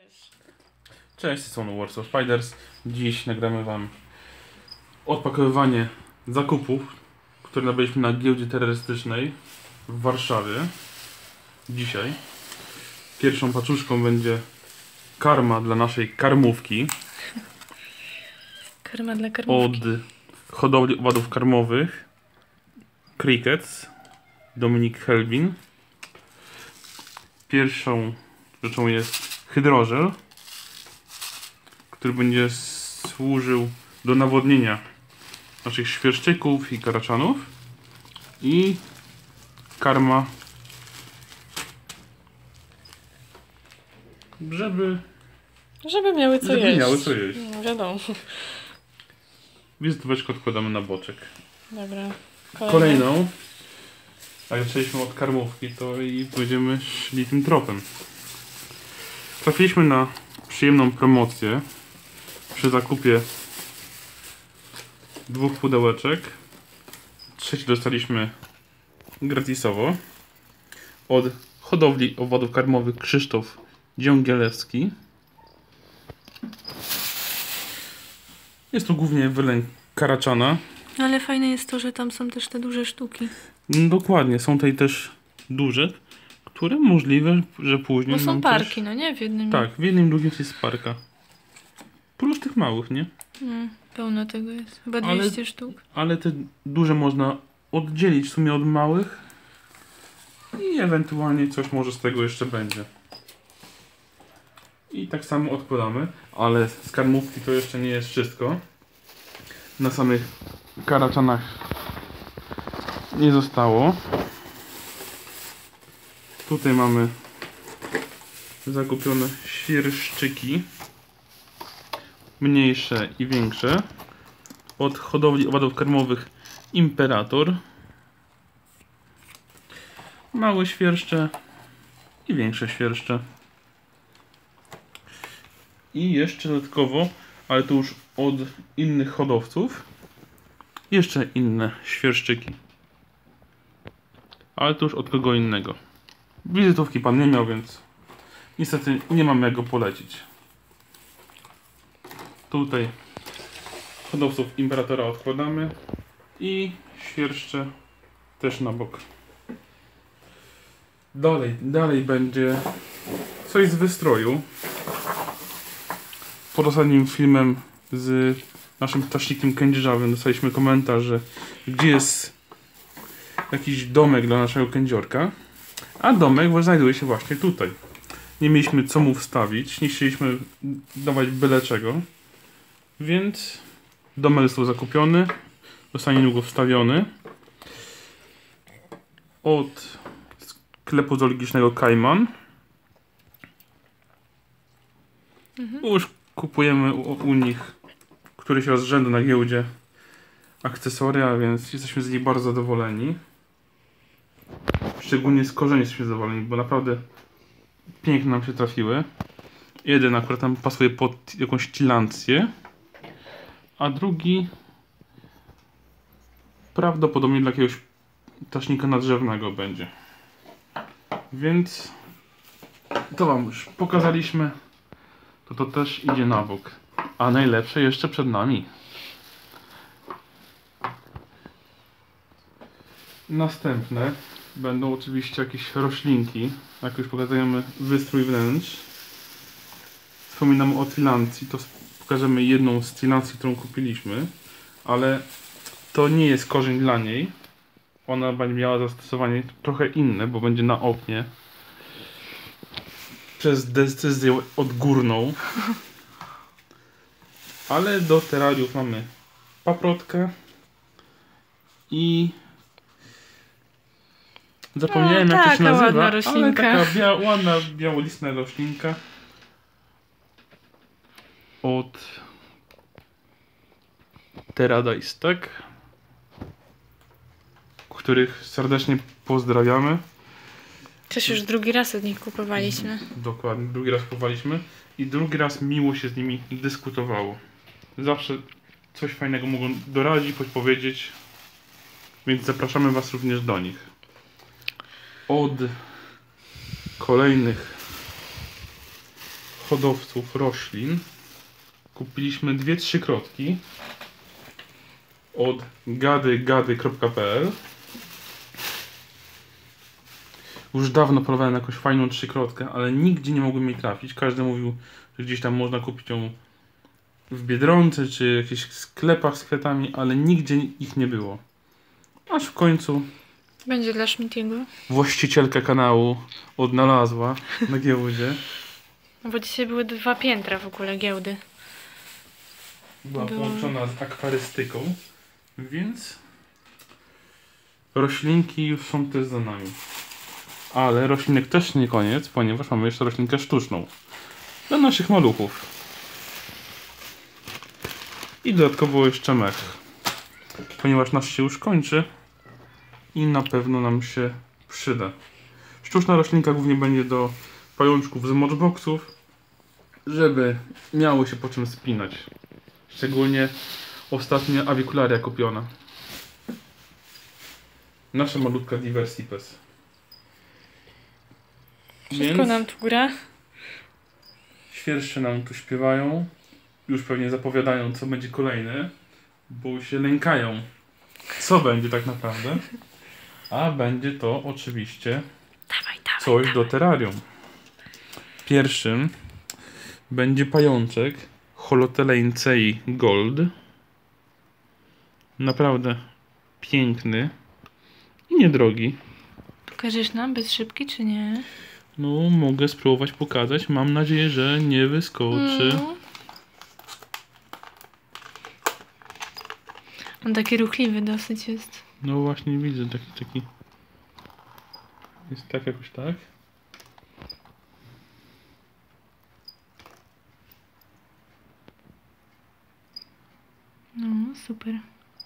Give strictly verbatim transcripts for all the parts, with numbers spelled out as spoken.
Cześć, są Warsaw Spiders. Dziś nagramy wam odpakowywanie zakupów, które nabyliśmy na giełdzie terrorystycznej w Warszawie. Dzisiaj pierwszą paczuszką będzie karma dla naszej karmówki. Karma dla karmówki. Od hodowli owadów karmowych Crickets, Dominik Helbin. Pierwszą rzeczą jest hydrożel, który będzie służył do nawodnienia naszych świerszczyków i karaczanów, i karma, żeby Żeby miały co żeby jeść. miały co jeść. No, wiadomo. Wizytóweczkę odkładamy na boczek. Dobra. Kolejne. Kolejną, a jak zaczęliśmy od karmówki, to i będziemy szli tym tropem. Trafiliśmy na przyjemną promocję przy zakupie dwóch pudełeczek. Trzeci dostaliśmy gratisowo od hodowli owadów karmowych Krzysztof Dziągielewski. Jest to głównie wylęk karaczana. Ale fajne jest to, że tam są też te duże sztuki. No, dokładnie, są tutaj też duże, które możliwe, że później Bo są nam parki, też... no nie? W jednym. Tak, w jednym drugim jest parka. Plus tych małych, nie? No, pełno tego jest. Chyba Ale- dwieście sztuk. Ale te duże można oddzielić w sumie od małych i ewentualnie coś może z tego jeszcze będzie. I tak samo odkładamy, ale z karmówki to jeszcze nie jest wszystko. Na samych karaczanach nie zostało. Tutaj mamy zakupione świerszczyki, mniejsze i większe, od hodowli owadów karmowych Imperator. Małe świerszcze i większe świerszcze. I jeszcze dodatkowo, ale to już od innych hodowców, jeszcze inne świerszczyki. Ale to już od kogo innego. Wizytówki pan nie miał, więc niestety nie mam jak go polecić. Tutaj hodowców Imperatora odkładamy i świerszcze też na bok. Dalej, dalej będzie coś z wystroju. Pod ostatnim filmem z naszym ptasznikiem kędzierzawym dostaliśmy komentarz, że gdzie jest jakiś domek dla naszego kędziorka, a domek znajduje się właśnie tutaj. Nie mieliśmy co mu wstawić, nie chcieliśmy dawać byle czego, więc domek został zakupiony, zostanie niedługo wstawiony od sklepu zoologicznego Kajman. Mhm. Już kupujemy u, u nich któryś raz z rzędu na giełdzie akcesoria, więc jesteśmy z nich bardzo zadowoleni. Szczególnie z korzeni jesteśmy zadowoleni, bo naprawdę pięknie nam się trafiły. Jeden akurat tam pasuje pod jakąś tilancję, a drugi prawdopodobnie dla jakiegoś ptasznika nadrzewnego będzie. Więc to wam już pokazaliśmy. To to też idzie na bok. A najlepsze jeszcze przed nami. Następne będą oczywiście jakieś roślinki. Jak już pokazujemy wystrój wnętrz. Wspominamy o tilancji, to pokażemy jedną z tilancji, którą kupiliśmy. Ale to nie jest korzeń dla niej. Ona będzie miała zastosowanie trochę inne, bo będzie na oknie. Przez decyzję odgórną. Ale do terrariów mamy paprotkę i zapomniałem, O, jak to się taka nazywa, ładna ale roślinka. taka bia ładna, białolistna roślinka od Terradise, tak? Których serdecznie pozdrawiamy. Też już drugi raz od nich kupowaliśmy. Dokładnie, drugi raz kupowaliśmy i drugi raz miło się z nimi dyskutowało. Zawsze coś fajnego mogą doradzić, podpowiedzieć, więc zapraszamy was również do nich. Od kolejnych hodowców roślin kupiliśmy dwie trzy krotki od gadygady kropka p l. Już dawno próbowałem na jakąś fajną trzykrotkę, ale nigdzie nie mogłem jej trafić. Każdy mówił, że gdzieś tam można kupić ją w Biedronce czy w jakichś sklepach z kwiatami, ale nigdzie ich nie było. Aż w końcu Będzie dla Schmittiego. właścicielka kanału odnalazła na giełdzie. No bo dzisiaj były dwa piętra w ogóle giełdy. Była Było- połączona z akwarystyką, więc roślinki już są też za nami. Ale roślinek też nie koniec, ponieważ mamy jeszcze roślinkę sztuczną dla naszych maluchów. I dodatkowo jeszcze mech, ponieważ nasz się już kończy i na pewno nam się przyda. Sztuczna roślinka głównie będzie do pajączków z Matchboxów, żeby miały się po czym spinać. Szczególnie ostatnia awicularia kupiona. Nasza malutka Diversipes. Wszystko Więc nam tu gra. świerszcze nam tu śpiewają. Już pewnie zapowiadają, co będzie kolejne, bo się lękają, co będzie tak naprawdę. A będzie to oczywiście Dawaj, dawaj, coś dawaj. do terrarium. Pierwszym będzie pajączek Holotelencei Gold. Naprawdę piękny i niedrogi. Pokażesz nam bez szybki, czy nie? No, mogę spróbować pokazać. Mam nadzieję, że nie wyskoczy. Mm. On taki ruchliwy dosyć jest. No właśnie widzę taki, taki. Jest tak jakoś tak. No, super.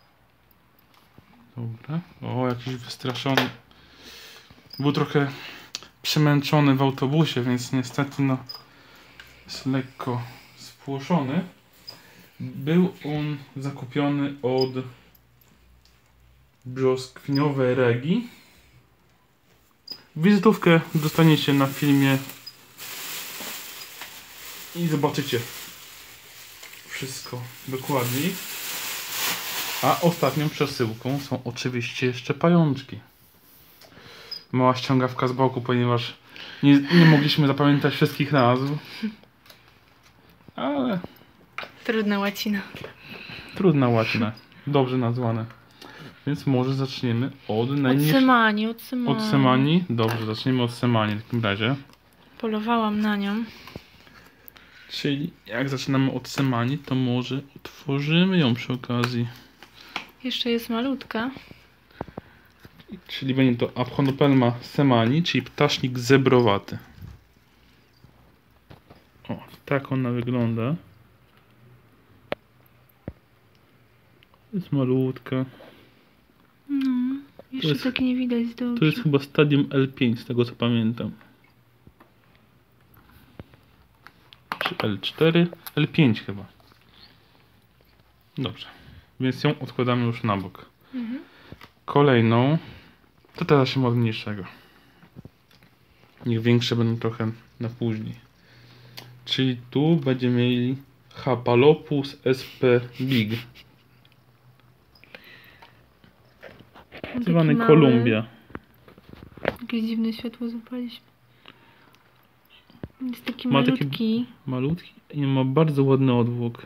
Dobra. O, jakiś wystraszony. Był trochę przemęczony w autobusie, więc niestety no jest lekko spłoszony. Był on zakupiony od Brzoskwiniowej Regi. Wizytówkę dostaniecie na filmie i zobaczycie wszystko dokładniej. A ostatnią przesyłką są oczywiście jeszcze pajączki. Mała ściągawka z boku, ponieważ nie, nie mogliśmy zapamiętać wszystkich nazw. Ale Trudna łacina. trudna łacina. Dobrze nazwane. Więc może zaczniemy od Od najniższej. Semani, od Semani. Od Semani? Dobrze, zaczniemy od Semani w takim razie. Polowałam na nią. Czyli jak zaczynamy od Semani, to może otworzymy ją przy okazji. Jeszcze jest malutka. Czyli będzie to Aphonopelma semani, czyli ptasznik zebrowaty. O, tak ona wygląda. Jest malutka. No, jeszcze jest- tak nie widać dobrze. To jest chyba stadium L pięć, z tego co pamiętam. Czy L cztery? L pięć chyba. Dobrze. Więc ją odkładamy już na bok. Mhm. Kolejną, to teraz się od mniejszego. Niech większe będą trochę na później. Czyli tu będziemy mieli Hapalopus sp big. Zwany mały. Kolumbia. Jakieś dziwne światło zapaliśmy. Jest taki Ma taki- malutki. Malutki i ma bardzo ładny odwłok.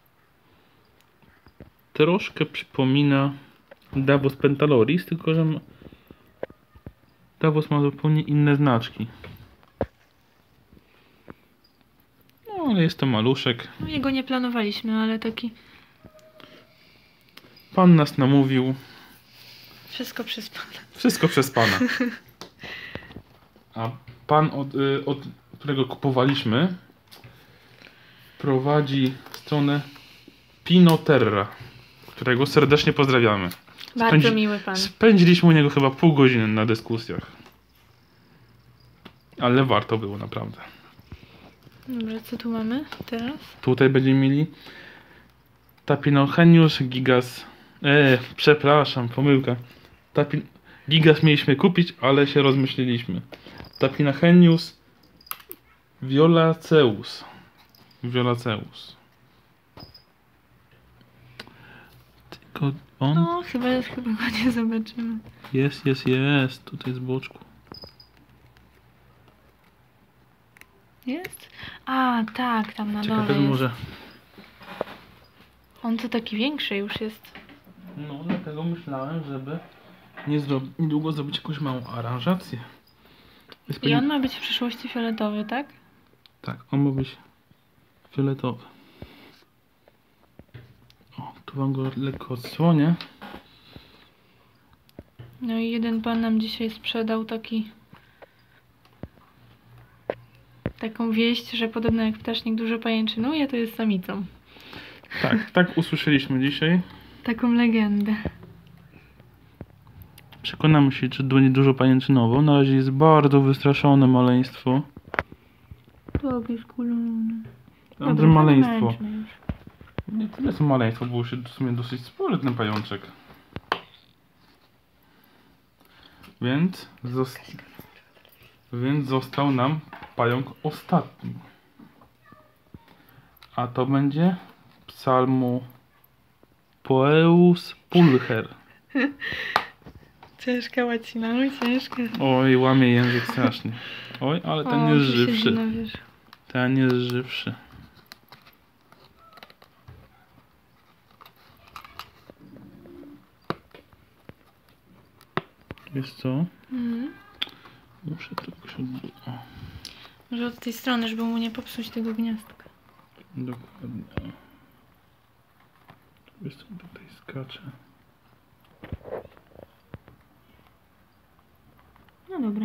Troszkę przypomina Davos pentaloris, tylko że ma... Davos ma zupełnie inne znaczki. No ale jest to maluszek. No, jego nie planowaliśmy, ale taki Pan nas namówił. wszystko przez pana. Wszystko przez pana. A pan, od, y, od którego kupowaliśmy, prowadzi stronę Pinoterra, którego serdecznie pozdrawiamy. Bardzo Spędzi- miły pan. Spędziliśmy u niego chyba pół godziny na dyskusjach. Ale warto było naprawdę. Dobra, co tu mamy teraz? Tutaj będziemy mieli Tapinocenius gigas. E, przepraszam, pomyłka. Tapin... Gigas mieliśmy kupić, ale się rozmyśliliśmy. Tapinocenius Violaceus. Violaceus. Tylko on... No, chyba, chyba go nie zobaczymy. Jest, jest, jest. Tutaj z boczku. Jest? A, tak, tam na Ciekawe, dole jest. może... On to taki większy już jest. No, dlatego myślałem, żeby nie zro... niedługo zrobić jakąś małą aranżację. Jest I pewnie- on ma być w przyszłości fioletowy, tak? Tak, on ma być fioletowy. O, tu wam go lekko odsłonię. No i jeden pan nam dzisiaj sprzedał taki... taką wieść, że podobno jak ptasznik dużo pajęczynuje, to jest samicą. Tak, tak usłyszeliśmy dzisiaj. Taką legendę. Przekonamy się, czy będzie dużo pajęczynowo. Na razie jest bardzo wystraszone maleństwo. To jest kulony. Andrzej maleństwo. Nie tyle co maleństwo, było się w sumie dosyć spory ten pajączek. Więc, zos więc został nam pająk ostatni. A to będzie psalmu Poeus pulcher. Ciężka łacina, oj ciężka. Oj, łamie język strasznie. Oj, ale ten O, jest tu siedzi żywszy. na wierzchu. Ten jest żywszy. Wiesz co? Mhm. Muszę to jakoś odbyć. O, Może od tej strony, żeby mu nie popsuć tego gniazdka. dokładnie. O. Wiesz co, tutaj skacze. No dobra.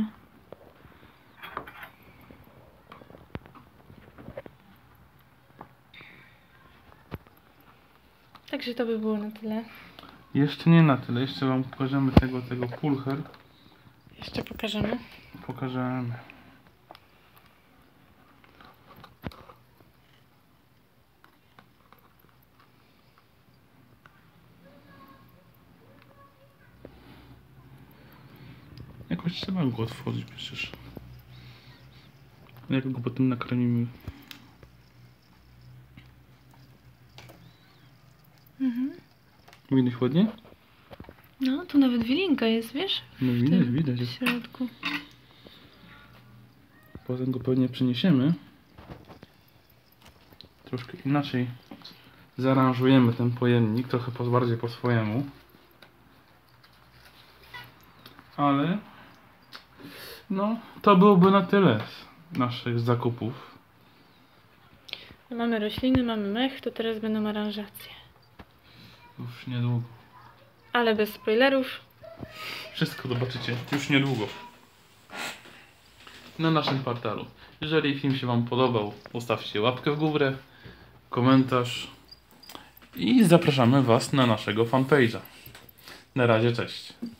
Także to by było na tyle. Jeszcze nie na tyle, jeszcze wam pokażemy tego, tego pulcher. Jeszcze pokażemy. Pokażemy. Jakoś trzeba go otworzyć przecież. Jak go potem nakarmimy. Mhm. Widać ładnie? No, tu nawet wilinka jest, wiesz? No W widać, tym widać. W środku. Potem go pewnie przeniesiemy. Troszkę inaczej zaaranżujemy ten pojemnik, trochę po, bardziej po swojemu. Ale no, to byłoby na tyle z naszych zakupów. Mamy rośliny, mamy mech, to teraz będą aranżacje. Już niedługo. Ale bez spoilerów. Wszystko zobaczycie już niedługo na naszym portalu. Jeżeli film się wam podobał, zostawcie łapkę w górę, komentarz i zapraszamy was na naszego fanpage'a. Na razie, cześć.